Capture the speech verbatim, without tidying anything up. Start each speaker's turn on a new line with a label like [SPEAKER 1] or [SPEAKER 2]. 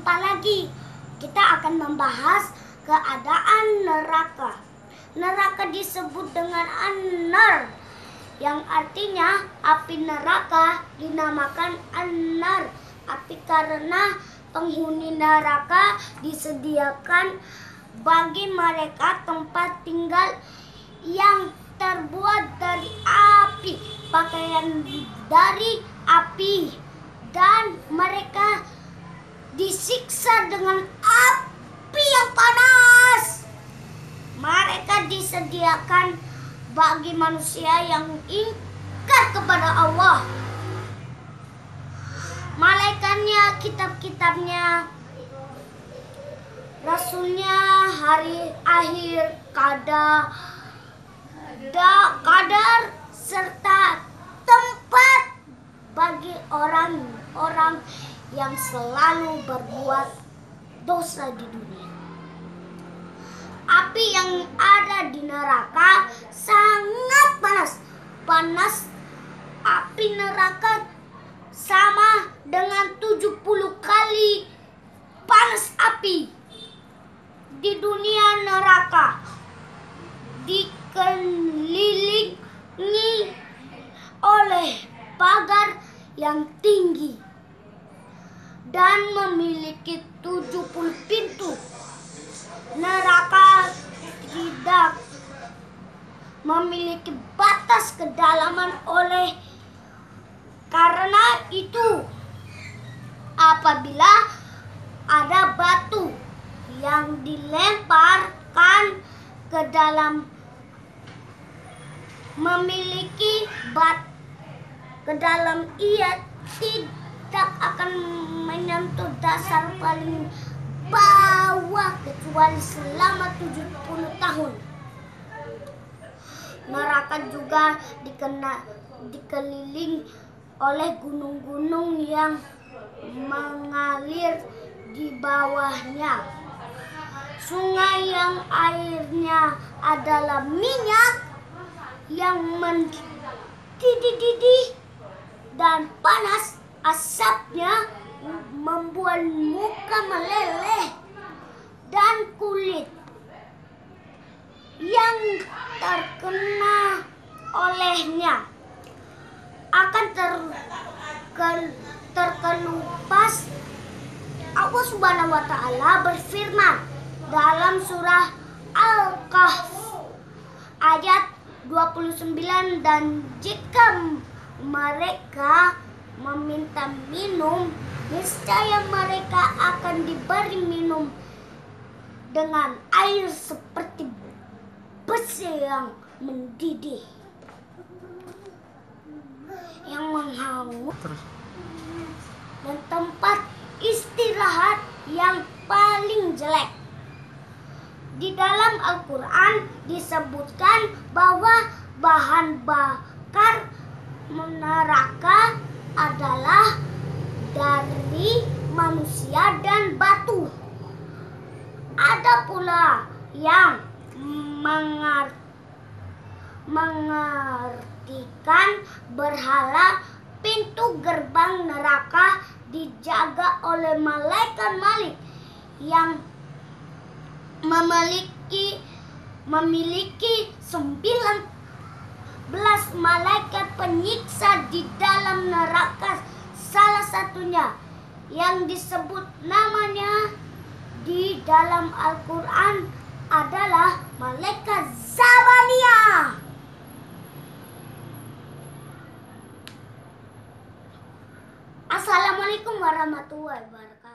[SPEAKER 1] Jumpa lagi. Kita akan membahas keadaan neraka. Neraka disebut dengan an-nar, yang artinya api neraka. Dinamakan an-nar api karena penghuni neraka disediakan bagi mereka tempat tinggal yang terbuat dari api, pakaian dari api, dan mereka disiksa dengan api yang panas. Mereka disediakan bagi manusia yang ingkar kepada Allah. Malaikatnya, kitab-kitabnya, rasulnya, hari akhir, kadar, da, kadar, serta tempat bagi orang-orang yang selalu berbuat dosa di dunia. Api yang ada di neraka sangat panas. Panas api neraka sama dengan tujuh puluh kali panas api di dunia neraka. Dikelilingi oleh pagar yang tinggi dan memiliki tujuh puluh pintu. Neraka tidak memiliki batas kedalaman, oleh karena itu apabila ada batu yang dilemparkan ke dalam memiliki bat ke dalam, ia tidak akan menyentuh dasar paling bawah kecuali selama tujuh puluh tahun. Neraka juga dikena, dikelilingi oleh gunung-gunung yang mengalir di bawahnya. Sungai yang airnya adalah minyak yang mendidih-didih dan panas. Asapnya membuat muka meleleh dan kulit yang terkena olehnya akan ter, terkelupas. Allah Subhanahu wa Ta'ala berfirman dalam surah Al-Kahf ayat dua puluh sembilan, dan jika mereka meminta minum, niscaya mereka akan diberi minum dengan air seperti besi yang mendidih, yang menghangat, dan tempat istirahat yang paling jelek. Di dalam Al-Quran disebutkan bahwa bahan bakar neraka adalah dari manusia dan batu. Ada pula yang mengar mengartikan berhala pintu gerbang neraka dijaga oleh malaikat Malik yang memiliki memiliki sembilan belas malaikat penyiksa di dalam neraka. Salah satunya yang disebut namanya di dalam Al-Quran adalah malaikat Zabaniyah. Assalamualaikum warahmatullahi wabarakatuh.